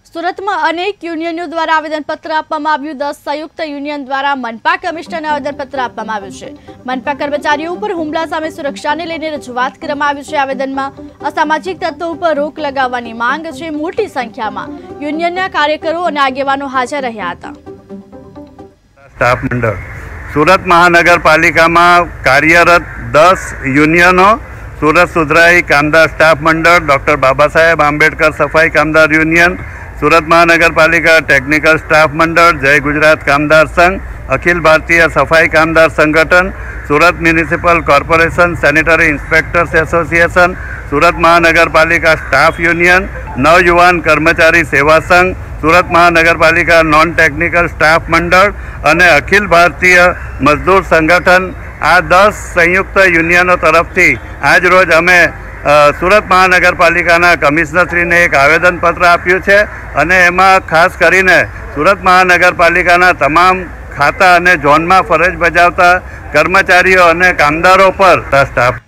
सूरत में अनेक यूनियनों द्वारा आवेदनपत्र आपवामां आव्युं। 10 संयुक्त यूनियन द्वारा मनपा कमिश्नरने आवेदनपत्र आपवामां आव्युं छे। मनपा कर्मचारीओ पर हुमला सामे सुरक्षाने लईने रजूआत કરવામાં આવી છે। આવેદનમાં અસામાજિક તત્વો ઉપર રોક લગાવવાની માંગ છે। મોટી સંખ્યામાં યુનિયનના કાર્યકરો અને આગેવાનો હાજર રહ્યા હતા। स्टाफ मंडल सूरत महानगरपालिका में कार्यरत 10 यूनियनों सूरत सुधराई कामदार स्टाफ मंडल, डॉक्टर बाबा साहेब आंबेडकर सफाई कामदार यूनियन, सूरत महानगरपालिका टेक्निकल स्टाफ मंडल, जय गुजरात कामदार संघ, अखिल भारतीय सफाई कामदार संगठन, Surat municipal corporation sanitary inspectors association, Surat महानगरपालिका स्टाफ यूनियन, नवयुवान कर्मचारी सेवा संघ, सूरत महानगरपालिका नॉन टेक्निकल स्टाफ मंडल और अखिल भारतीय मजदूर संगठन आ 10 संयुक्त यूनियनों तरफथी आज रोज अमे सूरत महानगरपालिका कमिश्नरश्री ने एक आवेदनपत्र आप्युं छे अने एमां खास करीने सूरत महानगरपालिका तमाम खाता अने झोन में फरज बजावता कर्मचारीओ अने कामदारों पर स्टाफ